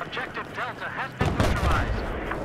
Objective Delta has been neutralized.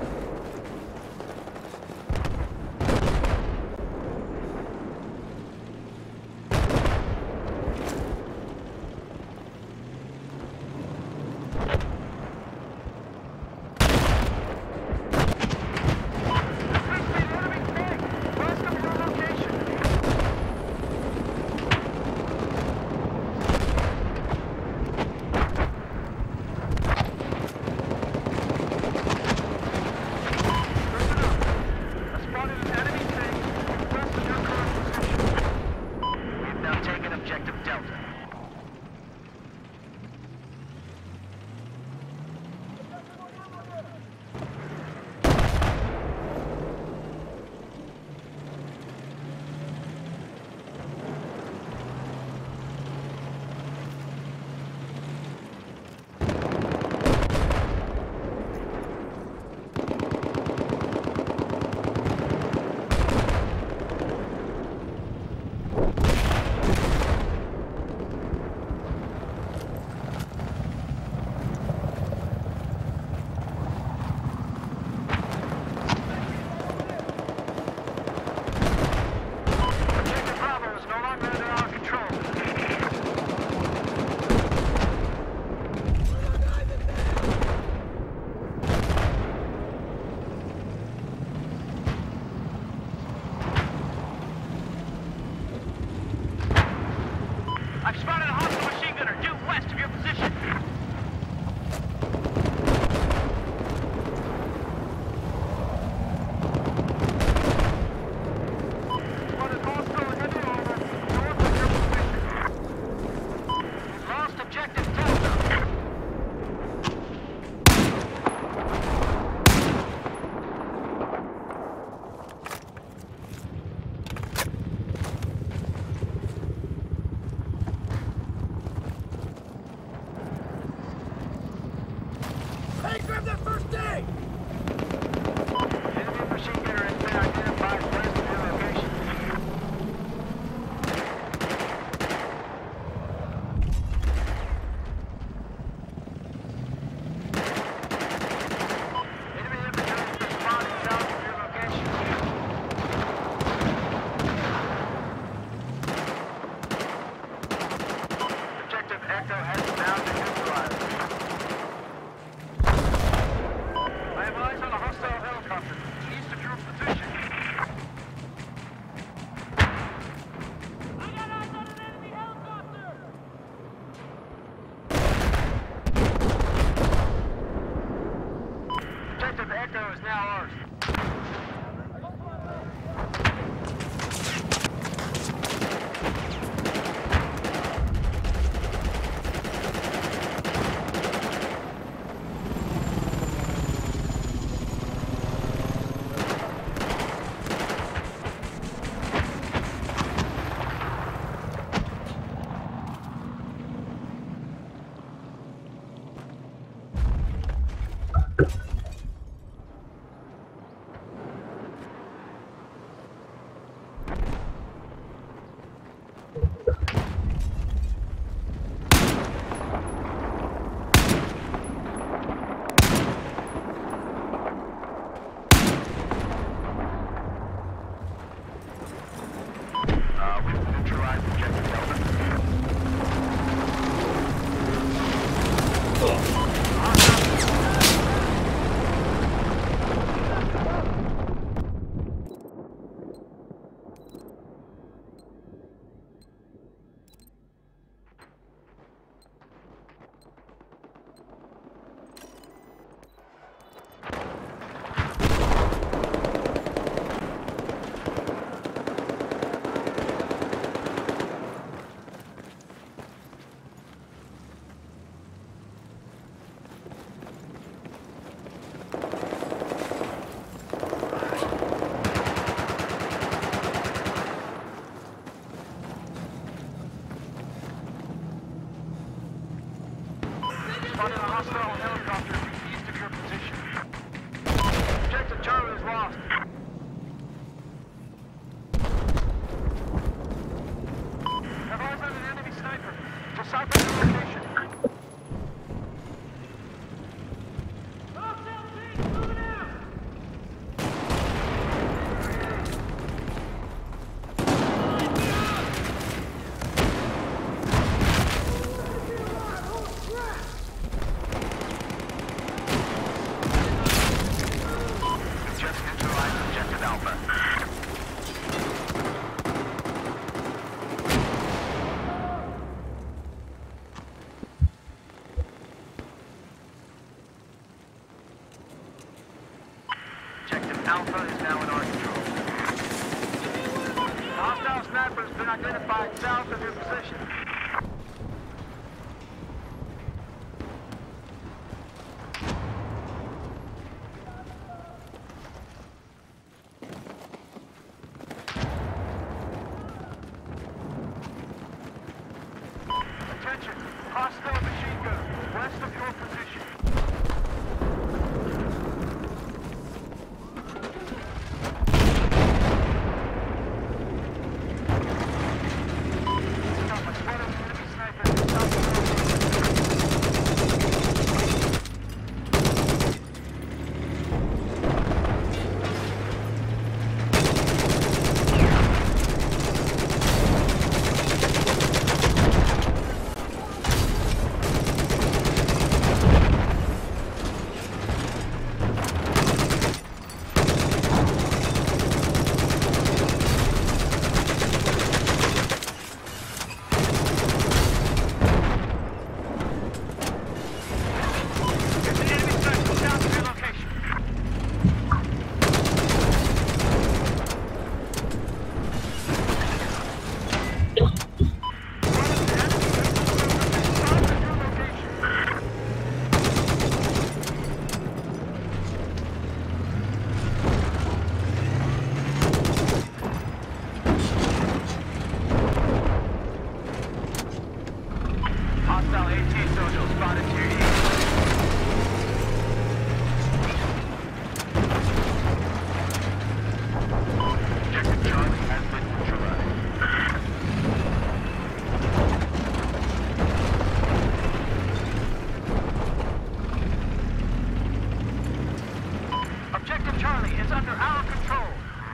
I've spotted a hostile machine gunner due west of your position. Spotted hostile heavy armor north of your position. Lost objective Delta. Hey, grab that first aid! Enemy machine gunner has been identified west of your location. Enemy infantry has been spotted south of your location. Objective Echo has now been neutralized. I have eyes on a hostile helicopter east of your position. I got eyes on an enemy helicopter! Objective Echo is now ours. We've neutralized objective Delta. Spotted a hostile helicopter east of your position. Objective Charlie is lost. Have eyes on an enemy sniper. Just south of your location. Alpha is now in our control. The hostile sniper has been identified south of your position. Attention, hostile machine gun west of your position. Hostile AT social spotted to your east. Objective Charlie has been neutralized. Objective Charlie is under our control.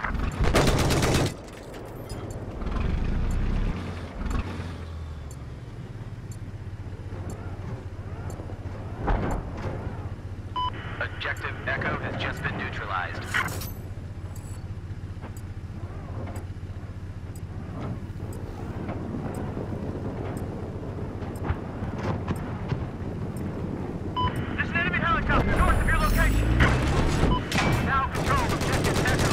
Objective Echo has just been neutralized. There's an enemy helicopter north of your location. Now control Objective Echo.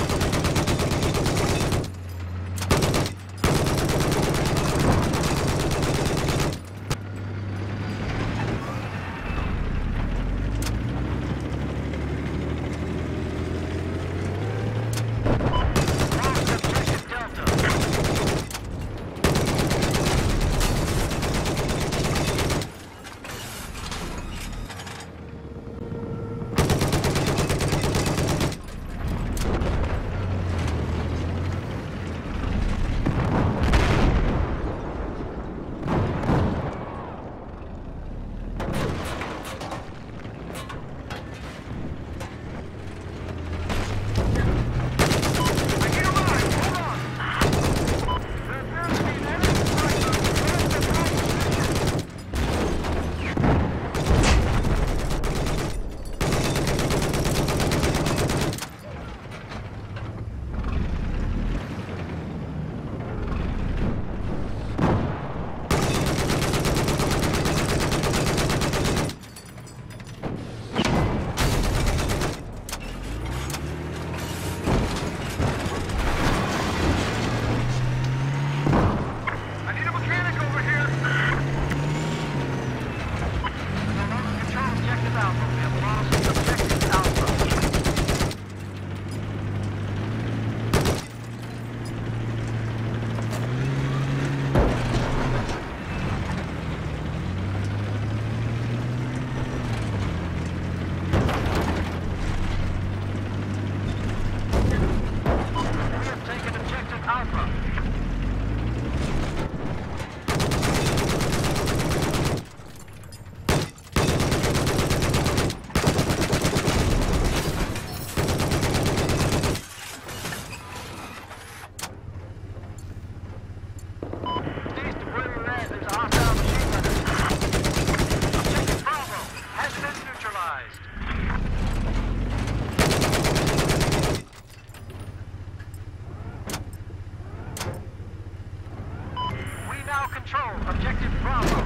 Objective Bravo.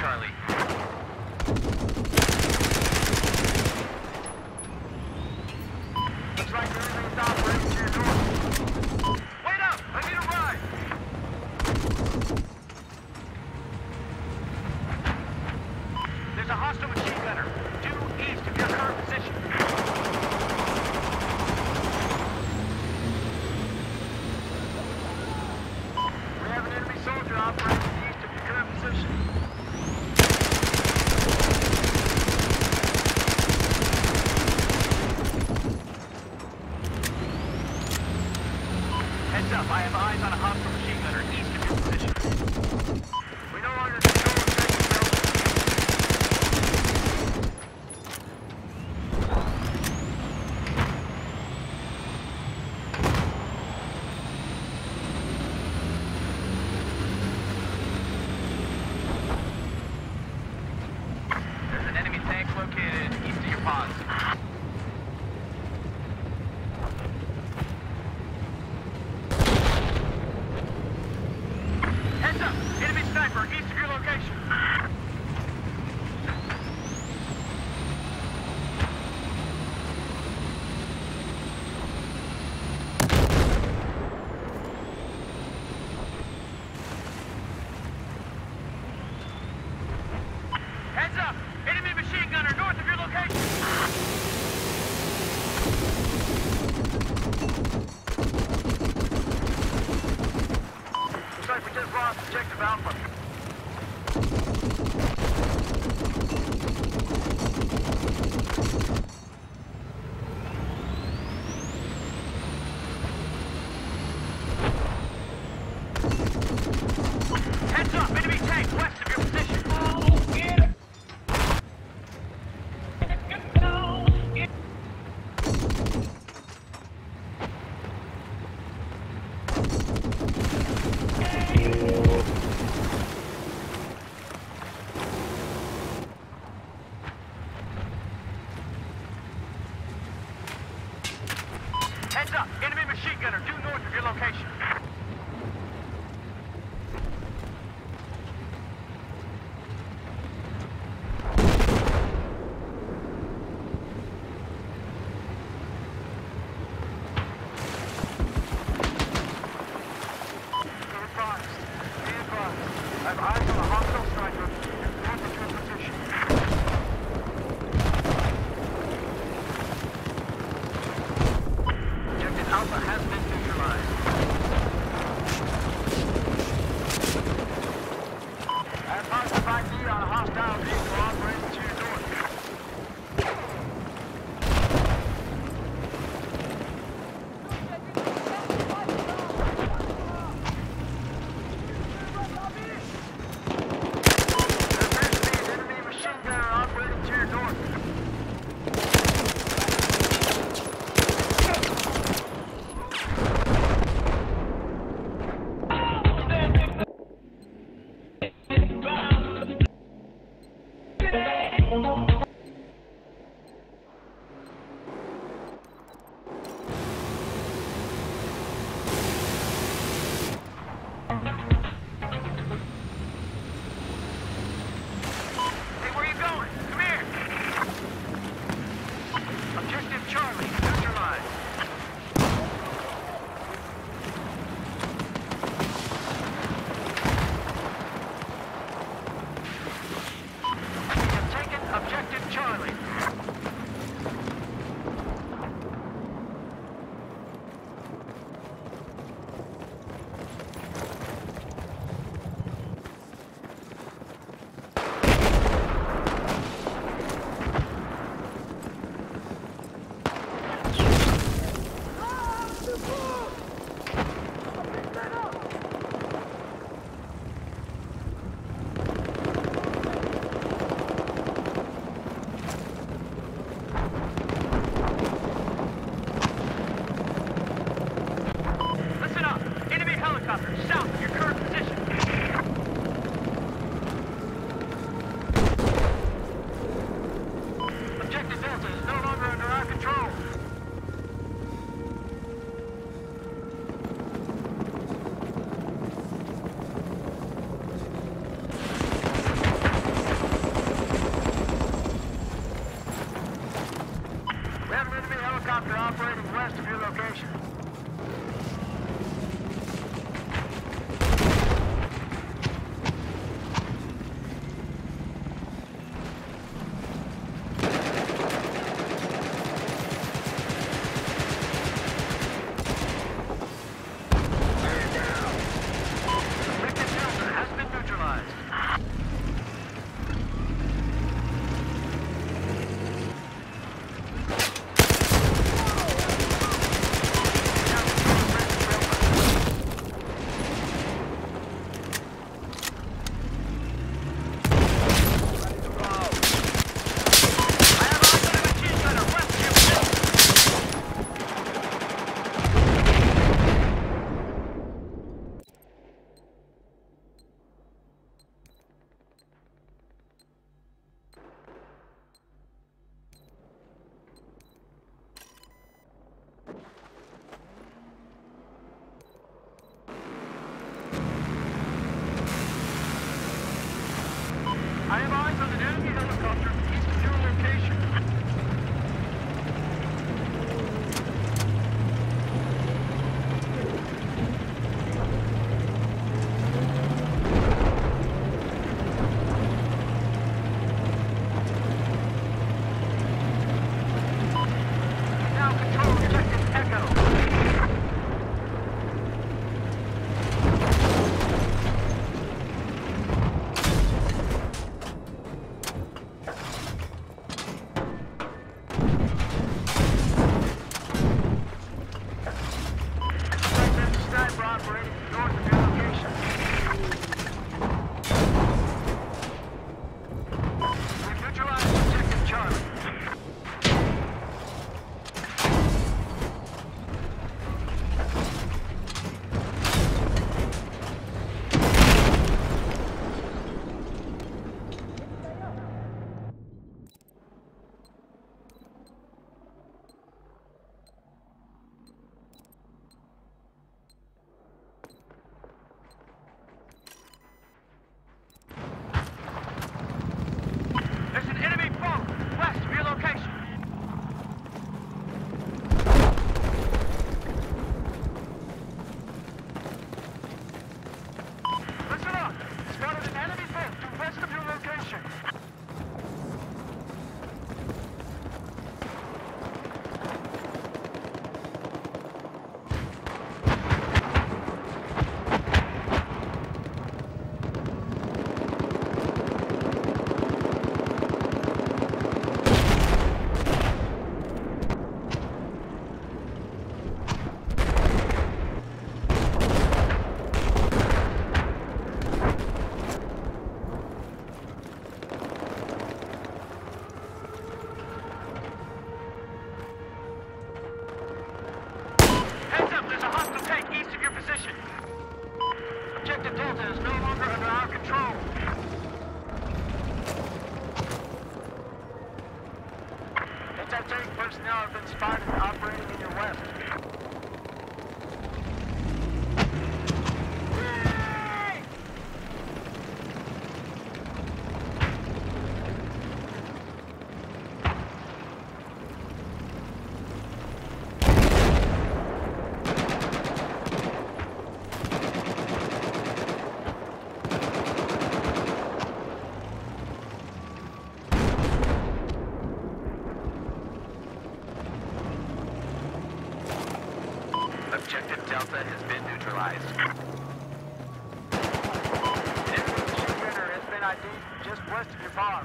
Charlie. Looks like everything's operating to your north. Wait up! I need a ride! There's a hostile machine gunner due east of your current position. We have an enemy soldier operating east of your current position. Heads up, I have eyes on a hostile machine gunner east of your position. We no longer control objective There's an enemy tank located east of your ponds. Heads up! Enemy sniper east of your location. Heads up! Enemy machine gunner north of your location. Looks like we just lost objective Alpha. Heads up! Enemy tank west of your position. Heads up! Enemy machine gunner due north of your location. Be advised. I have eyes on a hostile sniper north of your position. Objective Alpha has been neutralized. I have positive ID on a hostile vehicle operating to your north. There appears to be an enemy machine gunner operating to your north. Hey, where you going? Come here! Objective Charlie, neutralized. We have taken Objective Charlie. Listen up! Enemy helicopter south of your current position. Objective Delta is no longer under our control. helicopter operating west of your location. I have eyes on an enemy helicopter east of your location. Now control objective Echo. Operating north of your location. We've neutralized objective Charlie. There's an enemy boat west of your location. Listen up. Spotted an enemy boat due west of your location. Objective Delta is no longer under our control. Anti-tank personnel have been spotted operating in your west. Objective Delta has been neutralized. Enemy machine gunner has been ID'd just west of your farm.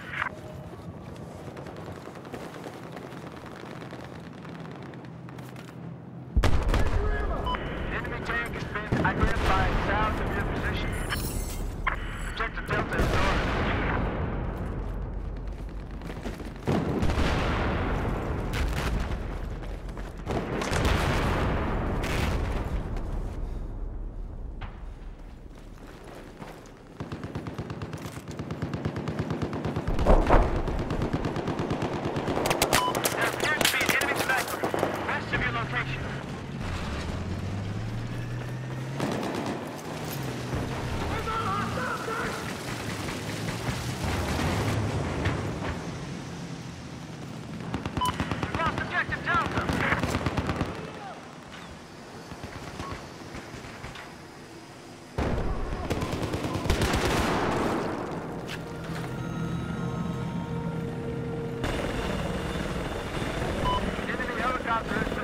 Enemy tank has been identified south of your position. Objective Delta is north. helicopter.